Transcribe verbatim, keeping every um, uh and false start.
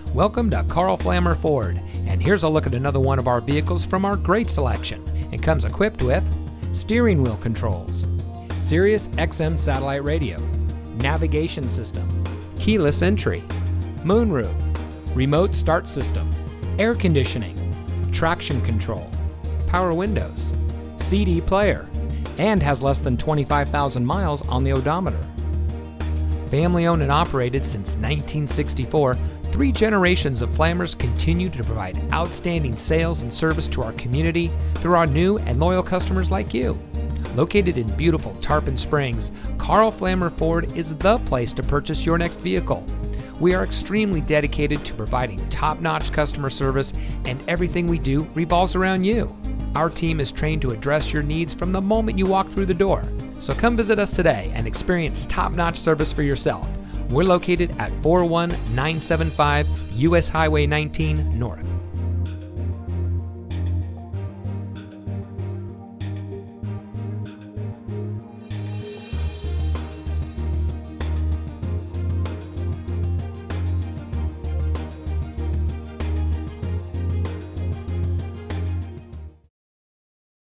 Welcome to Carl Flammer Ford, and here's a look at another one of our vehicles from our great selection. It comes equipped with steering wheel controls, Sirius X M satellite radio, navigation system, keyless entry, moonroof, remote start system, air conditioning, traction control, power windows, C D player, and has less than twenty-five thousand miles on the odometer. Family owned and operated since nineteen sixty-four, three generations of Flammers continue to provide outstanding sales and service to our community through our new and loyal customers like you. Located in beautiful Tarpon Springs, Carl Flammer Ford is the place to purchase your next vehicle. We are extremely dedicated to providing top-notch customer service, and everything we do revolves around you. Our team is trained to address your needs from the moment you walk through the door. So come visit us today and experience top-notch service for yourself. We're located at four one nine seven five U S Highway nineteen North.